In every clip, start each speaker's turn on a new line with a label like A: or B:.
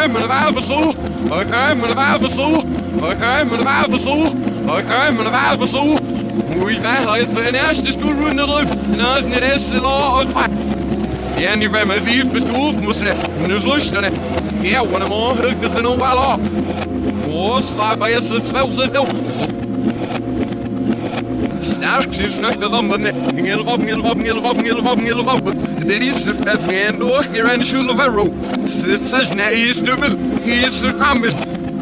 A: I'm an Albasu, I'm an Albasu, I'm an Albasu, I'm an Albasu. We bij het verenigd is goed runderlijk en als niet is het al uit. Ja, nu bij mijn lief bestoef moest er nu luisteren. Ja, wat een man huk is er nog wel op. Oh, slaap bij je z'n wel z'n dood. Sterk is nog de lampen. Ngeel op. Dit is het met geen door hier aan de schule van Ro. Zit zes net is dubbel. Hier is er kamer.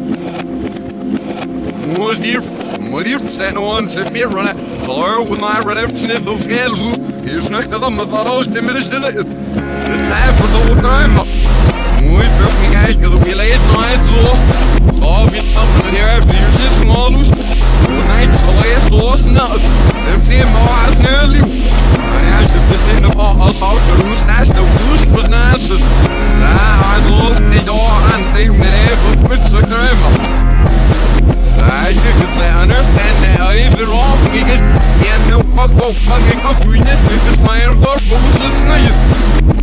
A: Moest hier. Maar hier zijn ons het meer runnen. Zo, we maar redemption in those scales. Hier is nog de lampen van ons te midden stille. Het zijn voor zo'n kruim. Mooi, perfect guys, because we laid night so. So, we something here. Hier is small loose. Night so is los now. Them see more as nearly. I asked if this in the part of South Cruise. That's the blues was nice. I lost the door and they never put the grammar. I didn't understand that I even wrong because yeah, no fuck, fucking up, we just make this fire go, but it's nice.